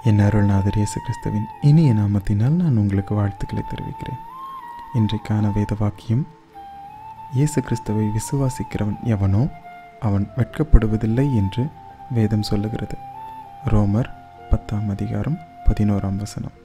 என் அருள்நாதர் இயேசு கிறிஸ்துவின் இனிய நாமத்தினால் நான் உங்களுக்கு வாழ்த்துக்களை தெரிவிக்கிறேன். இன்றைக்கான வேத வாக்கியம், இயேசு கிறிஸ்துவை விசுவாசிக்கிறவன் எவனோ அவன் வெட்கப்படுவதில்லை என்று வேதம் சொல்லுகிறது. ரோமர் 10 அதிகாரம் 11 வசனம்.